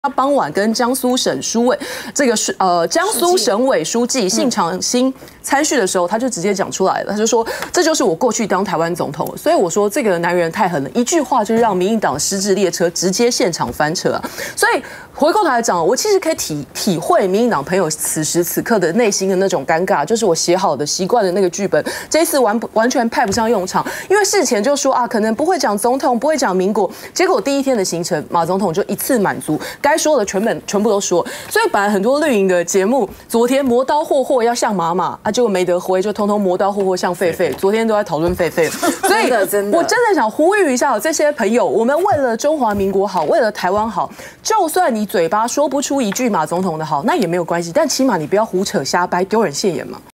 他傍晚跟江苏省书委江苏省委书记信长兴参叙的时候，他就直接讲出来了，他就说这就是我过去当台湾总统，所以我说这个男人太狠了，一句话就让民进党失智列车直接现场翻车啊！所以回过头来讲，我其实可以体会民进党朋友此时此刻的内心的那种尴尬，就是我写好的习惯的那个剧本，这一次完全派不上用场，因为事前就说啊，可能不会讲总统，不会讲民国，结果第一天的行程，马总统就一次满足。该说的全部都说，所以本来很多绿营的节目，昨天磨刀霍霍要像马啊，结果没得回，就通通磨刀霍霍像狒狒。昨天都在讨论狒狒，所以我真的想呼吁一下这些朋友，我们为了中华民国好，为了台湾好，就算你嘴巴说不出一句马总统的好，那也没有关系，但起码你不要胡扯瞎掰，丢人现眼嘛。